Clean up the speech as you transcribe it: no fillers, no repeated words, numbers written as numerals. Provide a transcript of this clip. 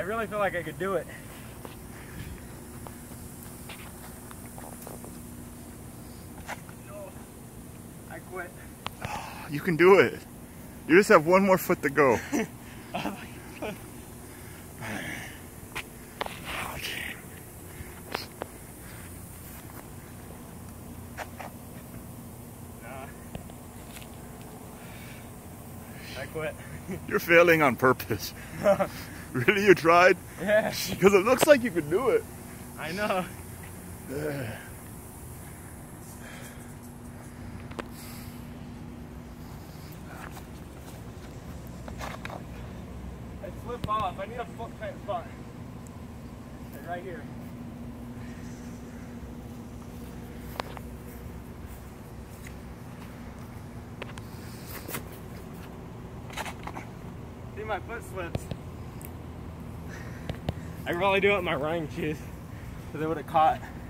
really feel like I could do it. No, I quit. You can do it. You just have one more foot to go. I quit. You're failing on purpose. Really, you tried? Yeah. Because it looks like you could do it. I know. I slip off. I need a foot plant spot. Okay, right here. See, my foot slips. I can probably do it in my running shoes because it would have caught.